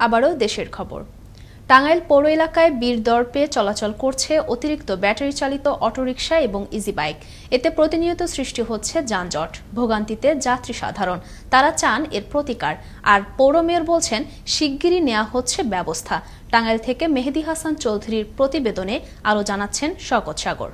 আবারও দেশের খবর। টাঙ্গাইল পৌর এলাকায় বীর দর্পে চলাচল করছে অতিরিক্ত ব্যাটারি চালিত অটোরিকশা এবং ইজি বাইক। এতে প্রতিনিয়ত সৃষ্টি হচ্ছে যানজট, ভোগান্তিতে যাত্রী সাধারণ। তারা চান এর প্রতিকার, আর পৌর মেয়র বলছেন শিগগিরই নেওয়া হচ্ছে ব্যবস্থা। টাঙ্গাইল থেকে মেহেদী হাসান চৌধুরীর প্রতিবেদনে আরও জানাচ্ছেন শওকত সাগর।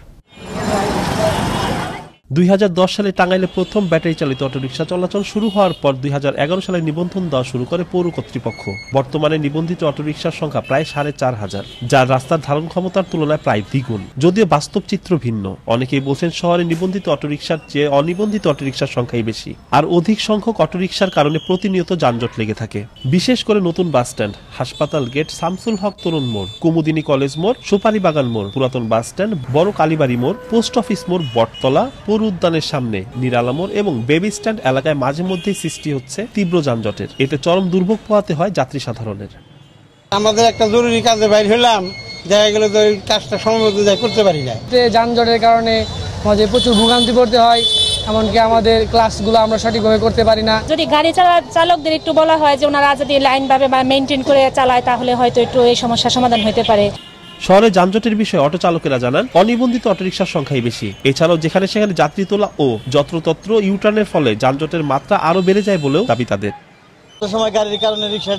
2010 সালে টাঙ্গাইলে প্রথম ব্যাটারি চালিত অটোরিকশা চলাচল শুরু হওয়ার পর 2011 সালে নিবন্ধন দেওয়া শুরু করে পৌর কর্তৃপক্ষ। বর্তমানে নিবন্ধিত অটোরিকশার সংখ্যা প্রায় 4,500, যার রাস্তার ধারণ ক্ষমতার তুলনায় প্রায় দ্বিগুণ। যদিও বাস্তব চিত্র ভিন্ন। অনেকেই বলছেন শহরে নিবন্ধিত অটোরিকশার চেয়ে অনিবন্ধিত অটোরিকশার সংখ্যাই বেশি, আর অধিক সংখ্যক অটোরিকশার কারণে প্রতিনিয়ত যানজট লেগে থাকে। বিশেষ করে নতুন বাসস্ট্যান্ড, হাসপাতাল গেট, শামসুল হক তরুণ মোড়, কুমুদিনী কলেজ মোড়, সুপারি বাগান মোড়, পুরাতন বাসস্ট্যান্ড, বড় কালীবাড়ি মোড়, পোস্ট অফিস মোড়, বটতলা, উদ্যানের সামনে নিরালা মোড় এবং বেবি স্ট্যান্ড এলাকায় মাঝে মধ্যেই সৃষ্টি হচ্ছে তীব্র যানজটের। এতে চরম দুর্ভোগ পোহাতে হয় যাত্রী সাধারণের। আমাদের একটা জরুরি কাজে বাইর হলাম, দেখা গেল যে কাজটা সময় মতো করতে পারি না। যানজটের কারণে আমাদের প্রচুর ভোগান্তি পড়তে হয়, এমনকি আমাদের ক্লাসগুলো আমরা সঠিকভাবে করতে পারি না। যদি গাড়ি চালকদের একটু বলা হয় যে ওনারা যদি লাইনভাবে বা মেনটেন করে চালায়, তাহলে হয়তো একটু এই সমস্যার সমাধান হতে পারে। শহরে যানজটের বিষয়ে অটো চালকেরা জানান অনিবন্ধিত অটোরিকশার সংখ্যাই বেশি। এছাড়াও যেখানে সেখানে যাত্রী তোলা ও যত্রতত্র ইউটার্নের ফলে যানজটের মাত্রা আরো বেড়ে যায় বলেও দাবি তাদের। সময় গাড়ির কারণে রিক্সা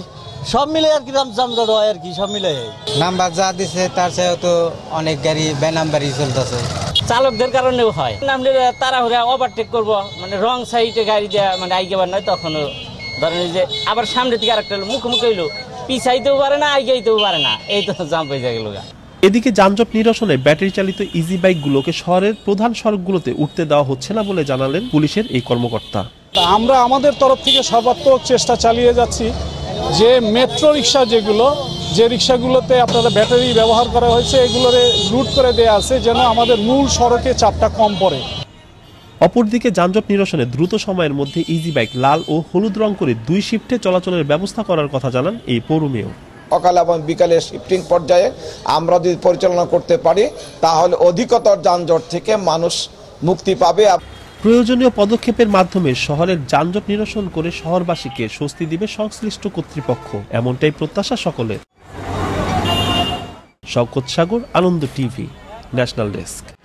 সব মিলে আর কি যানজট হয়, আর কি সব মিলে নাম্বার যা দিছে তার চেয়ে তো অনেক গাড়ি বেনাম্বারই চলতেছে। চালকদের কারণেও হয়, আমরা তাড়াহুড়া ওভারটেক করব, মানে রং সাইডে গাড়ি দেওয়া মানে আইগেবার নয়, তখনও ধরেন যে আবার সামনে থেকে আরেকটা মুখোমুখি হইলো, পিছাইতেও পারে না, আইগাইতেও পারে না, এই তো জাম হয়ে যায় গেল। এদিকে যানজট নিরসনে ব্যাটারি চালিত ইজি বাইকগুলোকে শহরের প্রধান সড়কগুলোতে উঠতে দেওয়া হচ্ছে না বলে জানালেন পুলিশের এই কর্মকর্তা। আমরা আমাদের তরফ থেকে সর্বাত্মক চেষ্টা চালিয়ে যাচ্ছি যে মেট্রো রিক্সা যে রিক্সাগুলোতে আপনারা ব্যাটারি ব্যবহার করা হয়েছে এগুলোর রুট করে দেওয়া আছে, যেন আমাদের মূল সড়কে চাপটা কম পড়ে। অপরদিকে যানজট নিরসনে দ্রুত সময়ের মধ্যে ইজি বাইক লাল ও হলুদ রং করে 2 শিফটে চলাচলের ব্যবস্থা করার কথা জানান এই পৌর মেয়র। সকাল এবং বিকালে শিফটিং পর্যায়ে আমরা যদি পরিচালনা করতে পারি তাহলে অধিকতর যানজট থেকে মানুষ মুক্তি পাবে। প্রয়োজনীয় পদক্ষেপের মাধ্যমে শহরের যানজট নিরসন করে শহরবাসীকে স্বস্তি দিবে সংশ্লিষ্ট কর্তৃপক্ষ, এমনটাই প্রত্যাশা সকলের। Shaukat Sagar, Ananda TV, national desk.